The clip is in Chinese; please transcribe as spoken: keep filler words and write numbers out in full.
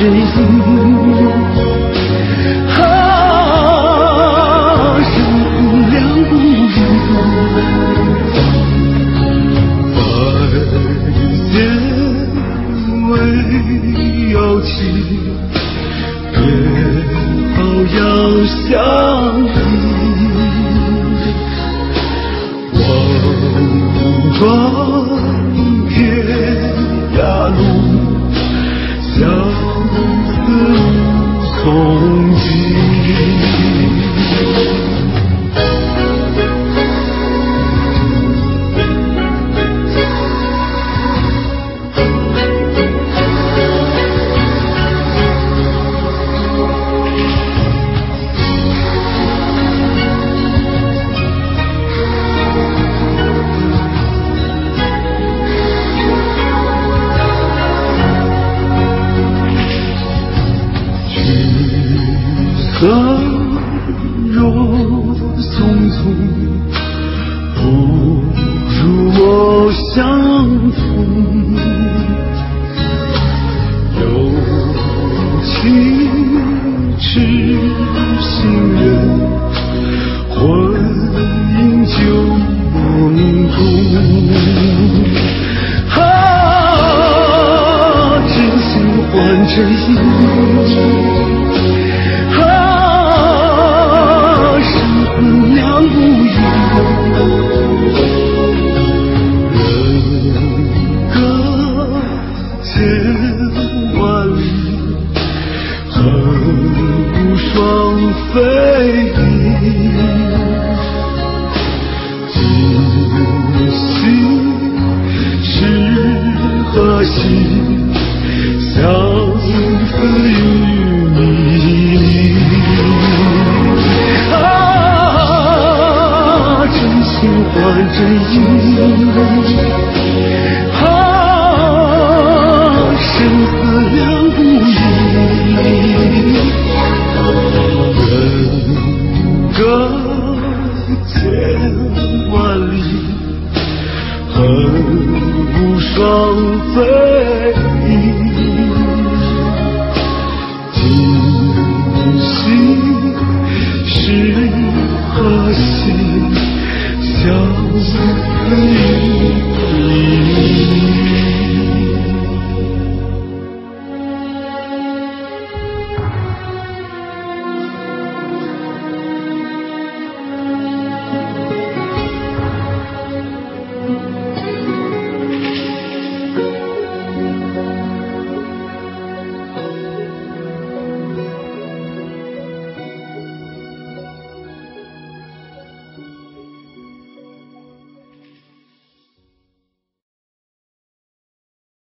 身影。啊，生死两不疑，百劫未有期，约好要相依。望穿天涯路，相思无从及。何若匆匆，不如我相逢。有情痴心人，魂萦旧梦中。啊，真心换真意。非你今夕是何夕？相思于迷离。啊，真心换真意。啊，生死两不疑。隔千万里，恨无双飞翼。今夕是何夕？相思于你。